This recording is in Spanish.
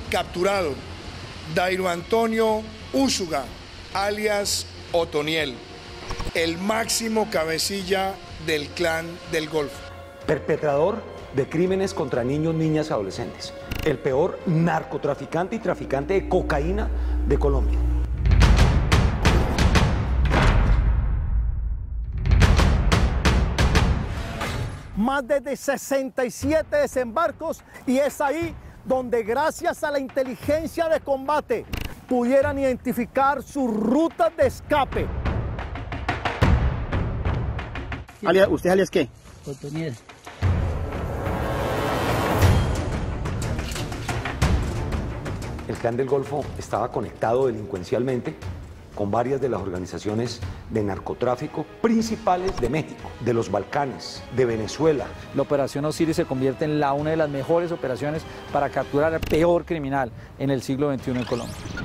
capturado Dairo Antonio Úsuga, alias Otoniel, el máximo cabecilla del Clan del Golfo. Perpetrador de crímenes contra niños, niñas y adolescentes. El peor narcotraficante y traficante de cocaína de Colombia. Más de 67 desembarcos, y es ahí donde gracias a la inteligencia de combate pudieran identificar sus rutas de escape. ¿Usted alias qué? Otoniel. El Clan del Golfo estaba conectado delincuencialmente con varias de las organizaciones de narcotráfico principales de México, de los Balcanes, de Venezuela. La Operación Osiris se convierte en una de las mejores operaciones para capturar al peor criminal en el siglo XXI en Colombia.